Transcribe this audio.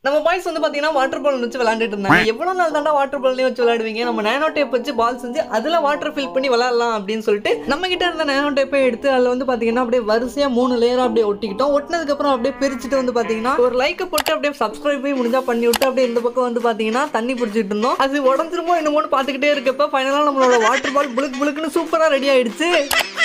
நம்ம பாய்ஸ் வந்து பாத்தீங்கன்னா வாட்டர் பால் வச்சு விளையாண்டுட்டு இருந்தாங்க. எவ்வளவு நாள் தாண்டா வாட்டர் பால்லையும் வச்சு விளையாடுவீங்க, நம்ம நானோ டேப் வச்சு பால் செஞ்சு அதுல வாட்டர் ஃபில் பண்ணி விளையாடலாம் அப்படின்னு சொல்லிட்டு நம்ம கிட்ட இருந்த நானோ டேப்பை எடுத்து அதுல வந்து பாத்தீங்கன்னா அப்படியே வரிசையா 3 லேயரா அப்படியே ஒட்டிக்கிட்டோம். ஒட்டினதுக்கு அப்புறம் அப்படியே பிரிச்சுட்டு வந்து பாத்தீங்கன்னா ஒரு லைக் போட்டு அப்படியே சப்ஸ்கிரைப் முடிஞ்சா பண்ணி விட்டு அப்படியே இந்த பக்கம் வந்து பாத்தீங்கன்னா தண்ணி பிடிச்சிட்டு இருந்தோம். அது உடஞ்சிருமோ என்னமோன்னு பாத்துக்கிட்டே இருக்கப்ப ஃபைனலா நம்மளோட வாட்டர் பால் புளுக்கு புளுக்குன்னு சூப்பரா ரெடி ஆயிடுச்சு.